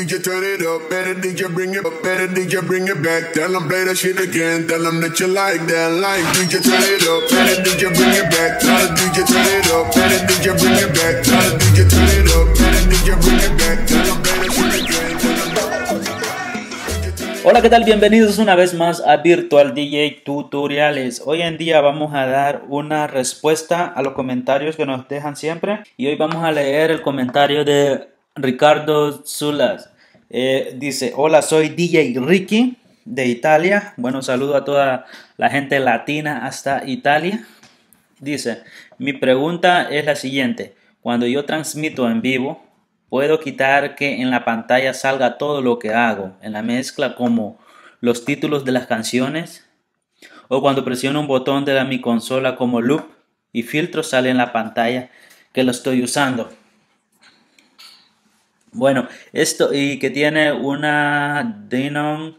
DJ turn it up, better DJ bring it up, better DJ bring it back. Tell them play that shit again, tell them that you like that. Like DJ turn it up, better DJ bring it back. Tell the DJ turn it up, better DJ bring it back. Tell the DJ turn it up, better DJ bring it back. Tell them play that shit again, tell them. Hola, ¿qué tal? Bienvenidos una vez más a Virtual DJ Tutoriales. Hoy en día vamos a dar una respuesta a los comentarios que nos dejan siempre. Y hoy vamos a leer el comentario de Ricardo Zulas. Dice: hola, soy DJ Ricky de Italia. Bueno, saludo a toda la gente latina hasta Italia. Dice: mi pregunta es la siguiente. Cuando yo transmito en vivo, ¿puedo quitar que en la pantalla salga todo lo que hago en la mezcla, como los títulos de las canciones? O cuando presiono un botón de mi consola como loop y filtro, sale en la pantalla que lo estoy usando. Bueno, esto y que tiene una Denon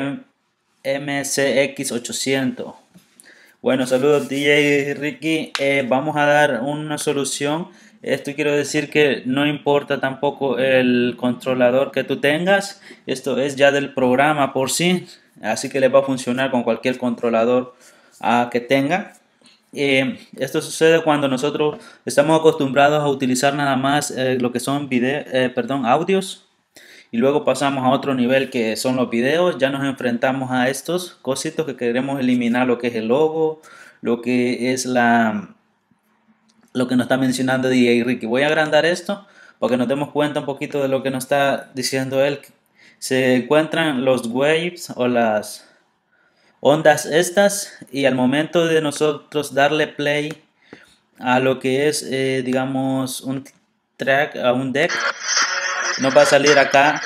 MCX800. Bueno, saludos DJ Ricky. Vamos a dar una solución. Esto quiero decir que no importa tampoco el controlador que tú tengas. Esto es ya del programa por sí. Así que le va a funcionar con cualquier controlador que tenga. Esto sucede cuando nosotros estamos acostumbrados a utilizar nada más lo que son audios. Y luego pasamos a otro nivel que son los videos. Ya nos enfrentamos a estos cositos que queremos eliminar, lo que es el logo, lo que es lo que nos está mencionando DJ Ricky. Voy a agrandar esto para que nos demos cuenta un poquito de lo que nos está diciendo él. Se encuentran los waves o las ondas estas, y al momento de nosotros darle play a lo que es digamos un track, a un deck, nos va a salir acá.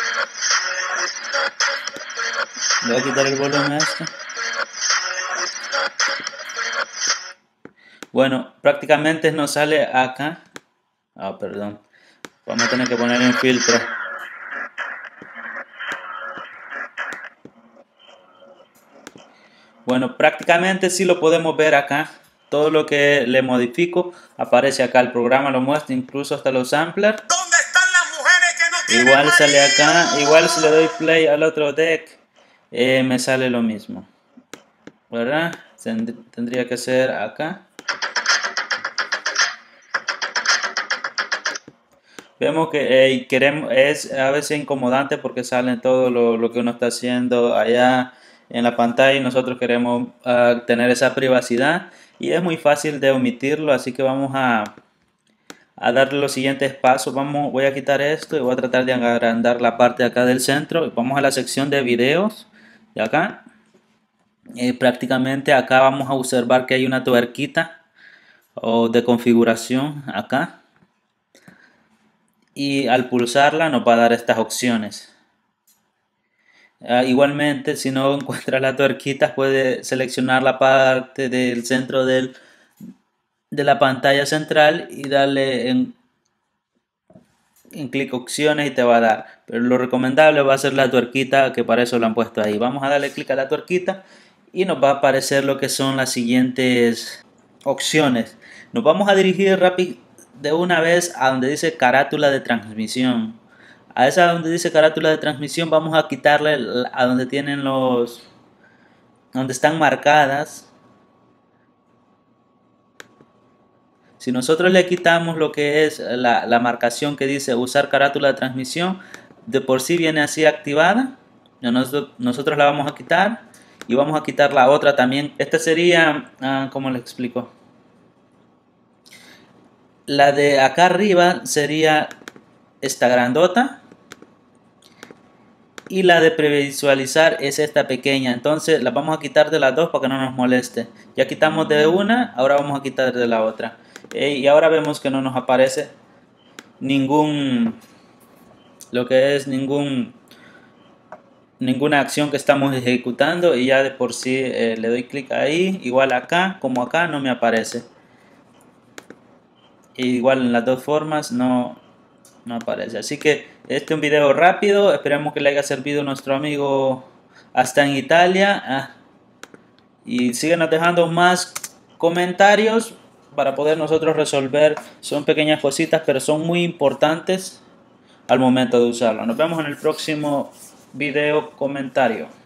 Le voy a quitar el volumen a esto. Bueno, prácticamente nos sale acá. Perdón. Vamos a tener que poner un filtro. Bueno, prácticamente sí lo podemos ver acá. Todo lo que le modifico aparece acá. El programa lo muestra, incluso hasta los samplers. ¿Dónde están las mujeres que no tienen Igual marido? sale acá. Igual si le doy play al otro deck, me sale lo mismo, ¿verdad? Tendría que ser acá. Vemos que es a veces incomodante porque sale todo lo que uno está haciendo allá en la pantalla y nosotros queremos tener esa privacidad, y es muy fácil de omitirlo. Así que vamos a darle los siguientes pasos. Voy a quitar esto y voy a tratar de agrandar la parte de acá del centro. Vamos a la sección de videos de acá. Prácticamente acá vamos a observar que hay una tuerquita o de configuración acá. Y al pulsarla nos va a dar estas opciones. Igualmente, si no encuentra la tuerquita, puede seleccionar la parte del centro de la pantalla central y darle en clic opciones y te va a dar. Pero lo recomendable va a ser la tuerquita, que para eso lo han puesto ahí. Vamos a darle clic a la tuerquita y nos va a aparecer lo que son las siguientes opciones. Nos vamos a dirigir rápido de una vez a donde dice carátula de transmisión. A esa donde dice carátula de transmisión vamos a quitarle a donde tienen donde están marcadas. Si nosotros le quitamos lo que es la marcación que dice usar carátula de transmisión, de por sí viene así activada. Nosotros la vamos a quitar y vamos a quitar la otra también. Esta sería, ¿cómo le explico? La de acá arriba sería esta grandota, y la de previsualizar es esta pequeña. Entonces la vamos a quitar de las dos para que no nos moleste. Ya quitamos de una, ahora vamos a quitar de la otra. Y ahora vemos que no nos aparece ninguna acción que estamos ejecutando, y ya de por sí le doy clic ahí. Igual acá como acá no me aparece. Igual en las dos formas no aparece. Así que este es un video rápido. Esperemos que le haya servido a nuestro amigo hasta en Italia. Y síguenos dejando más comentarios para poder nosotros resolver. Son pequeñas cositas, pero son muy importantes al momento de usarlo. Nos vemos en el próximo video comentario.